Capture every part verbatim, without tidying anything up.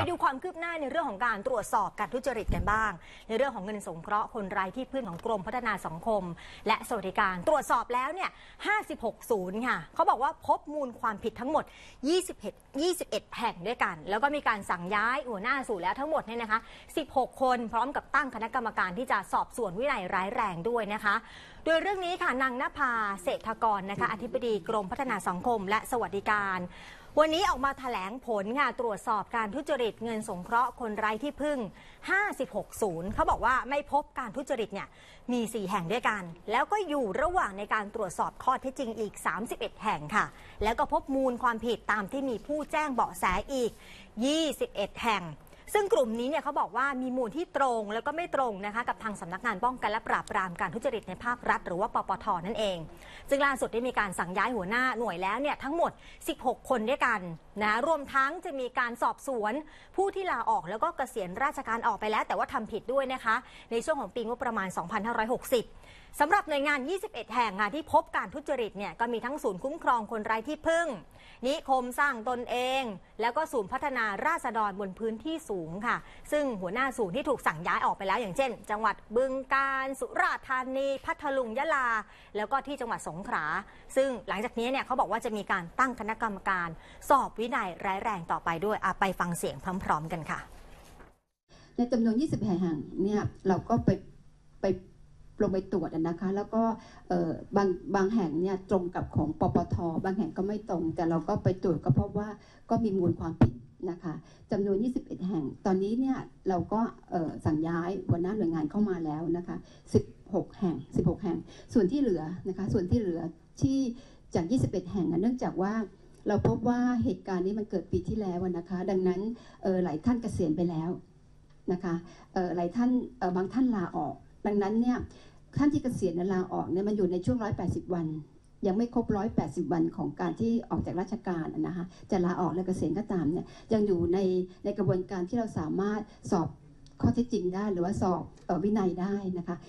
ดูความคืบหน้าในเรื่องของการตรวจสอบการทุจริตกันบ้างในเรื่องของเงินสงเคราะห์คนไร้ที่พึ่งของกรมพัฒนาสังคมและสวัสดิการตรวจสอบแล้วเนี่ยห้าสิบหกศูนย์ค่ะเขาบอกว่าพบมูลความผิดทั้งหมดยี่สิบเอ็ด ยี่สิบเอ็ดแห่งด้วยกันแล้วก็มีการสั่งย้ายหัวหน้าสู่แล้วทั้งหมดเนี่ยนะคะสิบหกคนพร้อมกับตั้งคณะกรรมการที่จะสอบสวนวินัยร้ายแรงด้วยนะคะโดยเรื่องนี้ค่ะนางณภาเศรษฐกรนะคะอธิบดีกรมพัฒนาสังคมและสวัสดิการวันนี้ออกมาแถลงผลค่ะตรวจสอบการทุจริตเงินสงเคราะห์คนไร้ที่พึ่งห้าสิบหกศูนย์เขาบอกว่าไม่พบการทุจริตเนี่ยมีสี่แห่งด้วยกันแล้วก็อยู่ระหว่างในการตรวจสอบข้อเท็จจริงอีกสามสิบเอ็ดแห่งค่ะแล้วก็พบมูลความผิดตามที่มีผู้แจ้งเบาะแสอีกยี่สิบเอ็ดแห่งซึ่งกลุ่มนี้เนี่ยเขาบอกว่ามีมูลที่ตรงแล้วก็ไม่ตรงนะคะกับทางสำนักงานป้องกันและปราบปรามการทุจริตในภาครัฐหรือว่าปปท.นั่นเองซึ่งล่าสุดได้มีการสั่งย้ายหัวหน้าหน่วยแล้วเนี่ยทั้งหมดสิบหกคนด้วยกันนะรวมทั้งจะมีการสอบสวนผู้ที่ลาออกแล้วก็เกษียณราชการออกไปแล้วแต่ว่าทำผิดด้วยนะคะในช่วงของปีงบประมาณสองพันห้าร้อยหกสิบสำหรับหน่วยงานยี่สิบเอ็ดแห่งที่พบการทุจริตเนี่ยก็มีทั้งศูนย์คุ้มครองคนไร้ที่พึ่งนิคมสร้างตนเองแล้วก็ศูนย์พัฒนาราษฎรบนพื้นที่สูงค่ะซึ่งหัวหน้าศูนย์ที่ถูกสั่งย้ายออกไปแล้วอย่างเช่นจังหวัดบึงกาฬสุราษฎร์ธานีพัทลุงยะลาแล้วก็ที่จังหวัดสงขลาซึ่งหลังจากนี้เนี่ยเขาบอกว่าจะมีการตั้งคณะกรรมการสอบวินัยร้ายแรงต่อไปด้วยไปฟังเสียงพร้อมๆกันค่ะในจำนวนยี่สิบแห่งเนี่ยเราก็ไปไปลงไปตรวจนะคะแล้วก็บางบางแห่งเนี่ยตรงกับของปปท.บางแห่งก็ไม่ตรงแต่เราก็ไปตรวจก็พบว่าก็มีมูลความผิดนะคะจำนวนยี่สิบเอ็ดแห่งตอนนี้เนี่ยเราก็สั่งย้ายหัวหน้าหน่วยงานเข้ามาแล้วนะคะสิบหกแห่งสิบหกแห่งส่วนที่เหลือนะคะส่วนที่เหลือที่จากยี่สิบเอ็ดแห่งเนื่องจากว่าเราพบว่าเหตุการณ์นี้มันเกิดปีที่แล้วนะคะดังนั้นหลายท่านเกษียณไปแล้วนะคะหลายท่านบางท่านลาออกดังนั้นเนี่ยท่านที่เกษียณลาออกเนี่ยมันอยู่ในช่วงหนึ่งร้อยแปดสิบวันยังไม่ครบหนึ่งร้อยแปดสิบวันของการที่ออกจากราชการนะคะจะลาออกและเกษียณก็ตามเนี่ยยังอยู่ในในกระบวนการที่เราสามารถสอบข้อเท็จจริงได้หรือว่าสอบวินัยได้นะคะ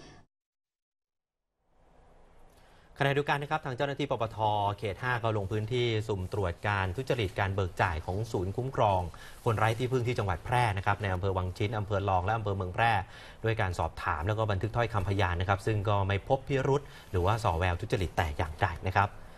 ขณะเดียวกันนะครับทางเจ้าหน้าที่ปปท.เขตห้าก็ลงพื้นที่สุ่มตรวจการทุจริตการเบิกจ่ายของศูนย์คุ้มครองคนไร้ที่พึ่งที่จังหวัดแพร่นะครับในอำเภอวังชิ้นอำเภอรองและอำเภอเมืองแพร่ด้วยการสอบถามแล้วก็บันทึกถ้อยคำพยานนะครับซึ่งก็ไม่พบพิรุธหรือว่าส่อแววทุจริตแต่อย่างใดนะครับ